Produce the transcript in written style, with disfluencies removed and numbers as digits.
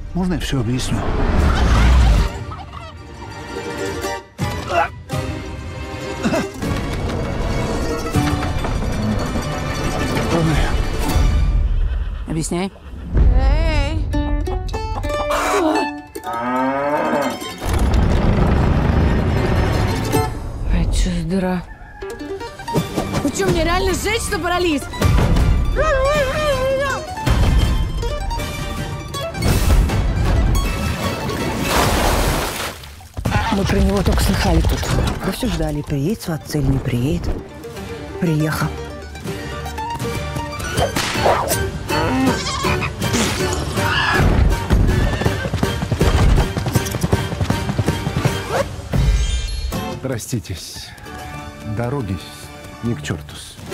Можно я все объясню? Объясняй. Эй! А чё за дыра? Вы что, мне реально сжечь собрались? Мы про него только слыхали тут. Мы все ждали, приедет свататься или не приедет. Приехал. Проститесь, дороги не к черту.